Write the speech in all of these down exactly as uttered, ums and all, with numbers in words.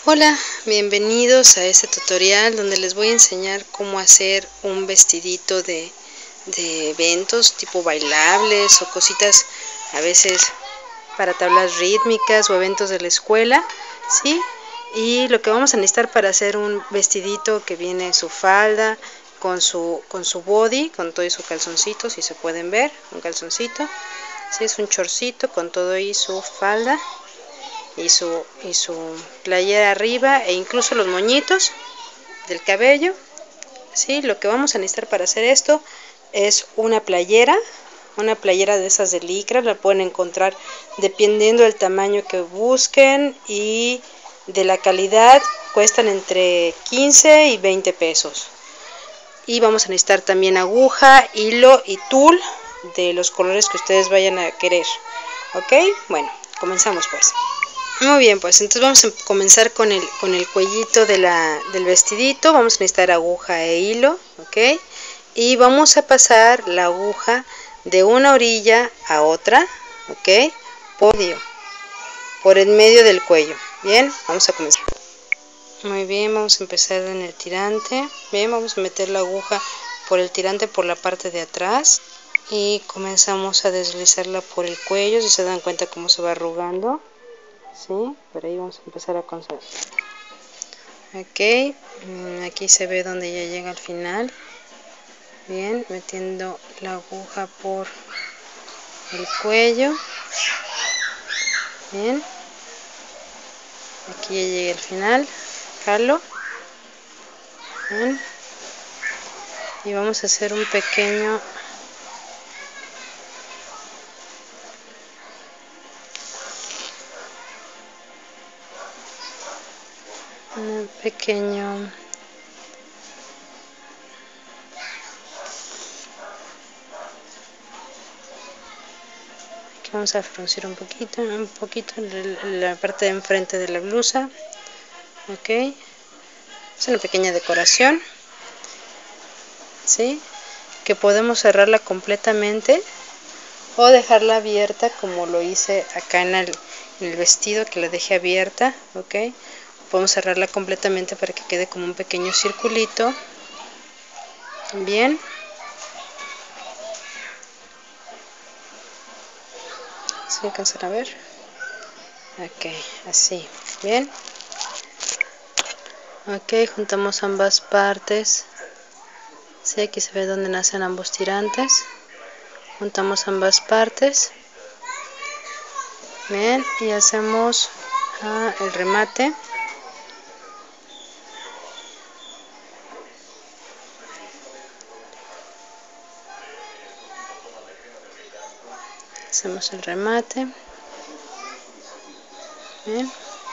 Hola, bienvenidos a este tutorial donde les voy a enseñar cómo hacer un vestidito de, de eventos tipo bailables o cositas a veces para tablas rítmicas o eventos de la escuela, ¿sí? Y lo que vamos a necesitar para hacer un vestidito que viene su falda con su, con su body, con todo y su calzoncito, si se pueden ver, un calzoncito, ¿sí? Es un chorcito con todo y su falda y su, y su playera arriba e incluso los moñitos del cabello, ¿sí? Lo que vamos a necesitar para hacer esto es una playera, una playera de esas de licra, la pueden encontrar dependiendo del tamaño que busquen y de la calidad, cuestan entre quince y veinte pesos. Y vamos a necesitar también aguja, hilo y tul de los colores que ustedes vayan a querer, ¿ok? Bueno, comenzamos pues. Muy bien, pues entonces vamos a comenzar con el, con el cuellito de la, del vestidito. Vamos a necesitar aguja e hilo, ¿ok? Y vamos a pasar la aguja de una orilla a otra, ¿ok? Por, por el medio del cuello. Bien, vamos a comenzar. Muy bien, vamos a empezar en el tirante. Bien, vamos a meter la aguja por el tirante por la parte de atrás. Y comenzamos a deslizarla por el cuello, si se dan cuenta cómo se va arrugando. Sí, por ahí vamos a empezar a conseguir. Ok, aquí se ve donde ya llega al final. Bien, metiendo la aguja por el cuello. Bien, aquí ya llegué al final. Jalo. Bien, y vamos a hacer un pequeño un pequeño aquí vamos a fruncir un poquito un poquito la parte de enfrente de la blusa. Ok, es una pequeña decoración, ¿sí? Que podemos cerrarla completamente o dejarla abierta como lo hice acá en el, en el vestido, que la dejé abierta. Ok, podemos cerrarla completamente para que quede como un pequeño circulito. Bien, ¿sí alcanzan a ver? Ok, así, bien. Ok, juntamos ambas partes. Sí, aquí se ve donde nacen ambos tirantes. Juntamos ambas partes. Bien, y hacemos ah, el remate. Hacemos el remate. Bien.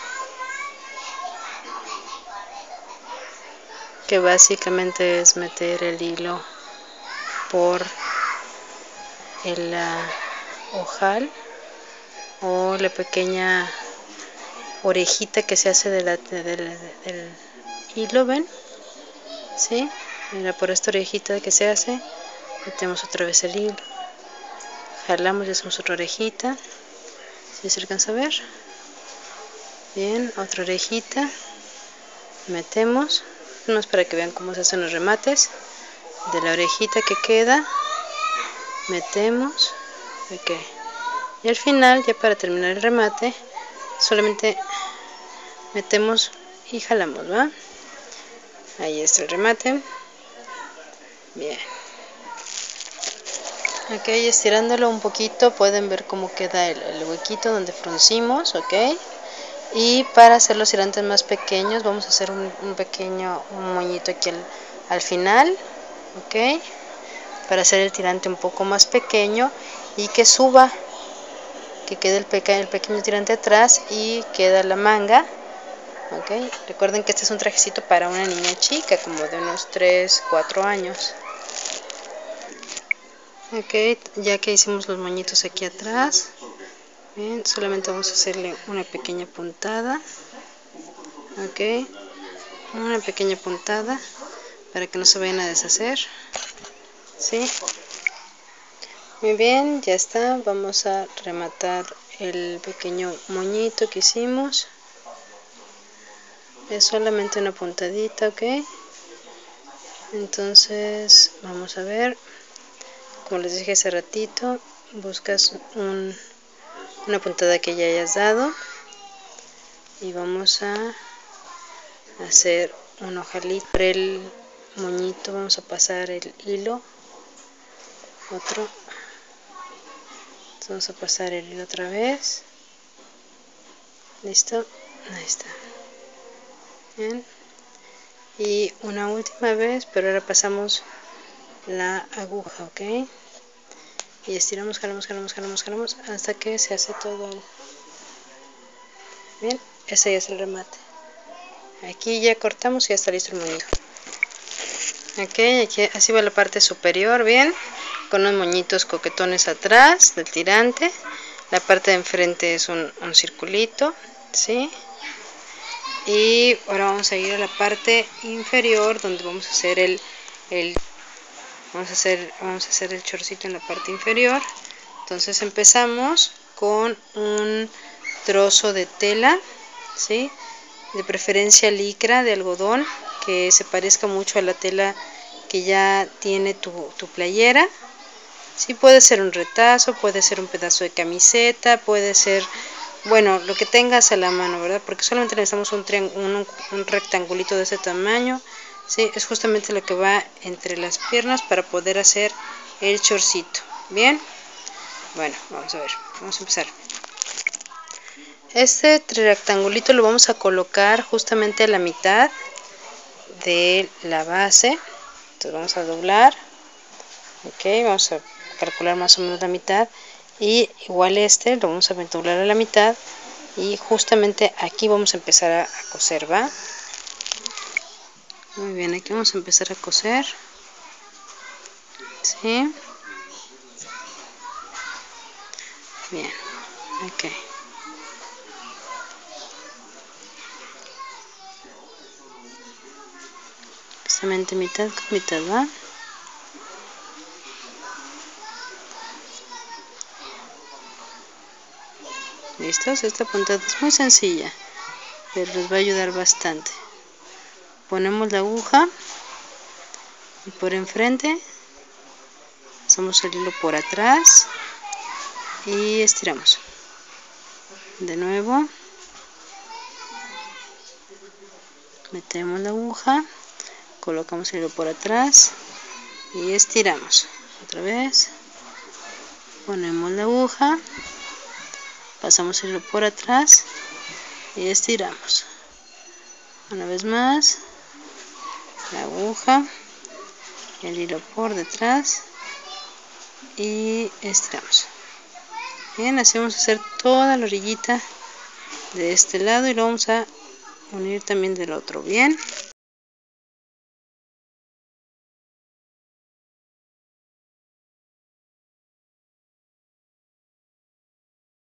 Que básicamente es meter el hilo por el uh, ojal o la pequeña orejita que se hace de la, de, de, de, del hilo, ¿ven? ¿Sí? Mira, por esta orejita que se hace, metemos otra vez el hilo, jalamos y hacemos otra orejita, ¿sí se alcanza a ver? Bien, otra orejita, metemos, no es para que vean cómo se hacen los remates, de la orejita que queda, metemos, ok, y al final, ya para terminar el remate, solamente metemos y jalamos, ¿va? Ahí está el remate. Bien. Ok, estirándolo un poquito pueden ver cómo queda el, el huequito donde fruncimos, ok. Y para hacer los tirantes más pequeños vamos a hacer un, un pequeño un moñito aquí al, al final, ok. Para hacer el tirante un poco más pequeño y que suba, que quede el, peque, el pequeño tirante atrás y queda la manga. Okay. Recuerden que este es un trajecito para una niña chica, como de unos tres, cuatro años. Ok, ya que hicimos los moñitos aquí atrás, bien, solamente vamos a hacerle una pequeña puntada. Ok, una pequeña puntada para que no se vayan a deshacer. ¿Sí? Muy bien, ya está. Vamos a rematar el pequeño moñito que hicimos. es solamente una puntadita, ok. Entonces vamos a ver, como les dije hace ratito, buscas un, una puntada que ya hayas dado y vamos a hacer un ojalito. Para el moñito vamos a pasar el hilo, otro, entonces vamos a pasar el hilo otra vez, listo, ahí está, bien. Y una última vez, pero ahora pasamos la aguja, ok, y estiramos, jalamos, jalamos, jalamos, jalamos hasta que se hace todo el... bien, ese ya es el remate. Aquí ya cortamos y ya está listo el moñito. Ok, aquí así va la parte superior, bien, con unos moñitos coquetones atrás del tirante. La parte de enfrente es un, un circulito, ¿sí? Y ahora vamos a ir a la parte inferior donde vamos a hacer el, el vamos a hacer vamos a hacer el chorcito en la parte inferior. Entonces empezamos con un trozo de tela, ¿sí? De preferencia licra de algodón que se parezca mucho a la tela que ya tiene tu, tu playera. Sí, puede ser un retazo, puede ser un pedazo de camiseta, puede ser, bueno, lo que tengas a la mano, ¿verdad? Porque solamente necesitamos un, un, un rectangulito de ese tamaño. Sí, es justamente lo que va entre las piernas para poder hacer el chorcito. Bien, bueno, vamos a ver, vamos a empezar. Este rectangulito lo vamos a colocar justamente a la mitad de la base. Entonces vamos a doblar, ok, vamos a calcular más o menos la mitad, y igual este lo vamos a doblar a la mitad y justamente aquí vamos a empezar a, a coser, ¿va? Muy bien, aquí vamos a empezar a coser, ¿sí? Bien, ok. Justamente mitad con mitad, ¿va? ¿Listos? Esta puntada es muy sencilla, pero les va a ayudar bastante. Ponemos la aguja y por enfrente pasamos el hilo por atrás y estiramos. De nuevo metemos la aguja, colocamos el hilo por atrás y estiramos. Otra vez ponemos la aguja, pasamos el hilo por atrás y estiramos. Una vez más, la aguja, el hilo por detrás y estiramos. Bien, así vamos a hacer toda la orillita de este lado y lo vamos a unir también del otro. Bien.